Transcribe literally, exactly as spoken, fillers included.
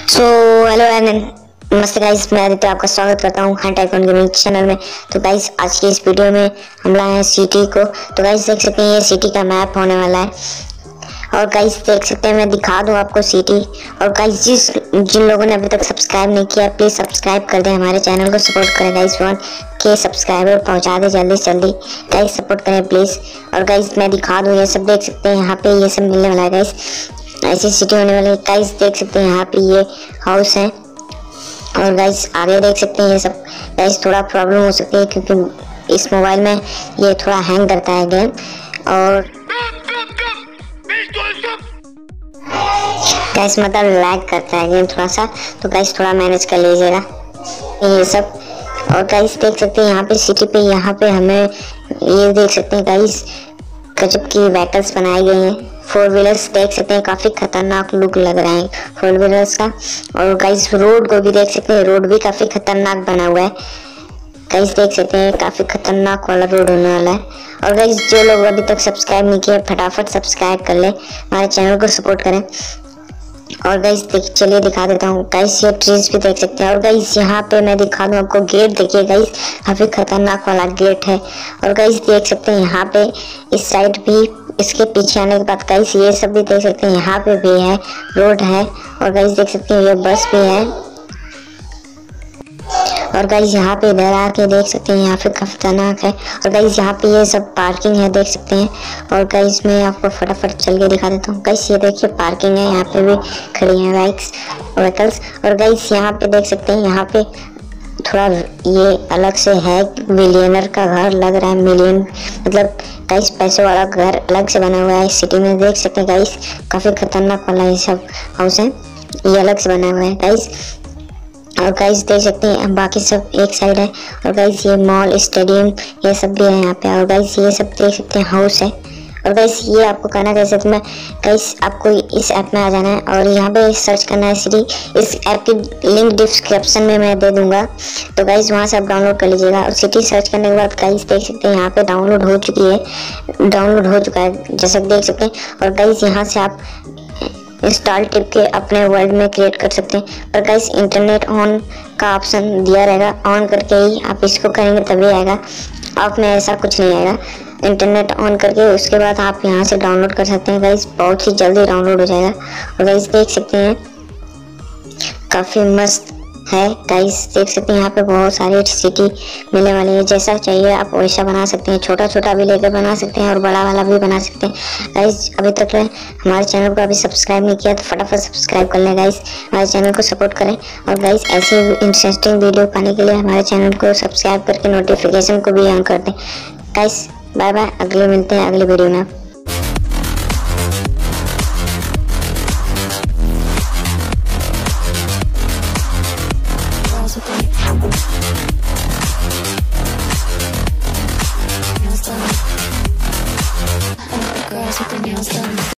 So hello and नमस्ते guys, मैं आदित्य आपका स्वागत करता हूँ हंट आइकॉन गेमिंग चैनल में। तो गाइस आज की इस वीडियो में हम लाए हैं सिटी को। तो गाइस देख सकते हैं ये सिटी का मैप होने वाला है। और गाइस देख सकते हैं, मैं दिखा दूँ आपको सिटी। और गाइस जिस जिन लोगों ने अभी तक सब्सक्राइब नहीं किया प्लीज़ सब्सक्राइब कर दें, हमारे चैनल को सपोर्ट करें गाइस। वन के सब्सक्राइबर पहुँचा दें जल्दी से जल्दी गाइस, सपोर्ट करें प्लीज़। और गाइस मैं दिखा दूँ, ये सब देख सकते हैं यहाँ पे ये सब मिलने वाला है गाइस, ऐसी सिटी होने वाली है गाइस। देख सकते हैं यहाँ पे ये हाउस है। और गाइस आगे देख सकते हैं ये सब गाइस, थोड़ा प्रॉब्लम हो सकती है क्योंकि इस मोबाइल में ये थोड़ा हैंग करता है गेम और गाइस मतलब लैग करता है गेम थोड़ा सा, तो गाइस थोड़ा मैनेज कर लीजिएगा ये सब। और गाइस देख सकते हैं यहाँ पे सिटी पे, यहाँ पे हमें ये देख सकते हैं गाइस गजब की व्हीकल्स बनाई गई हैं। फोर व्हीलर्स देख सकते हैं, काफ़ी खतरनाक लुक लग रहा है फोर व्हीलर्स का। और गाइस रोड को भी देख सकते हैं, रोड भी काफ़ी खतरनाक बना हुआ है गाइस। देख सकते हैं काफ़ी खतरनाक वाला रोड होने वाला है। और गाइस जो लोग अभी तक सब्सक्राइब नहीं किए फटाफट सब्सक्राइब कर ले, हमारे चैनल को सपोर्ट करें। और गाइस देख चलिए दिखा देता हूँ गाइस, ये ट्रीज भी देख सकते हैं। और गाइस यहाँ पे मैं दिखा दूँ आपको, गेट देखिए गाइस, काफ़ी खतरनाक वाला गेट है। और गाइस देख सकते हैं यहाँ पे इस साइड भी, इसके पीछे आने के बाद गाइस ये सब भी देख सकते हैं, यहाँ पे भी है रोड है। और गाइस देख सकते हैं ये बस भी है। और गाइस यहाँ पे इधर आके देख सकते हैं, यहाँ पे खतरनाक है। और गाइस यहाँ पे ये सब पार्किंग है देख सकते हैं। और गाइस मैं आपको फटाफट चल के दिखा देता हूँ गाइस, ये देखिए पार्किंग है, यहाँ पे भी खड़ी हैं बाइक्स व्हीकल्स। और गाइस यहाँ पे देख सकते हैं, यहाँ पे थोड़ा ये अलग से है, मिलियनर का घर लग रहा है, मिलियन मतलब गाइस पैसे वाला घर अलग से बना हुआ है सिटी में। देख सकते हैं गाइस काफ़ी खतरनाक वाला ये सब हाउस है, ये अलग से बना हुआ है गाइस। और गाइस देख सकते हैं बाकी सब एक साइड है। और गाइस ये मॉल स्टेडियम ये सब भी है यहाँ पे। और गाइस ये सब देख सकते हैं हाउस है। और गाइस ये आपको करना कैसे, तो मैं गाइस आपको इस ऐप में आ जाना है और यहाँ पे सर्च करना है सिटी। इस ऐप की लिंक डिस्क्रिप्शन में मैं दे दूंगा, तो गाइस वहाँ से आप डाउनलोड कर लीजिएगा। और सिटी सर्च करने के बाद गाइस देख सकते हैं यहाँ पे डाउनलोड हो चुकी है, डाउनलोड हो चुका है जैसा देख सकते हैं। और गाइस यहाँ से आप इंस्टॉल टिप के अपने वर्ल्ड में क्रिएट कर सकते हैं। पर गाइस इंटरनेट ऑन का ऑप्शन दिया रहेगा, ऑन करके ही आप इसको करेंगे तभी आएगा, ऑफ में ऐसा कुछ नहीं आएगा। इंटरनेट ऑन करके उसके बाद आप यहाँ से डाउनलोड कर सकते हैं गाइस, बहुत ही जल्दी डाउनलोड हो जाएगा। और गाइस देख सकते हैं काफ़ी मस्त है गाइस, देख सकते हैं यहाँ पे बहुत सारी सिटी मिलने वाली है, जैसा चाहिए आप वैसा बना सकते हैं, छोटा छोटा भी लेकर बना सकते हैं और बड़ा वाला भी बना सकते हैं गाइस। अभी तक हमारे चैनल को अभी सब्सक्राइब नहीं किया तो फटाफट सब्सक्राइब कर लें गाइस, हमारे चैनल को सपोर्ट करें। और गाइस ऐसे इंटरेस्टिंग वीडियो पाने के लिए हमारे चैनल को सब्सक्राइब करके नोटिफिकेशन को भी ऑन कर दें गाइस। बाय बाय, अगले मिलते हैं अगले वीडियो में। Girls with their nails done.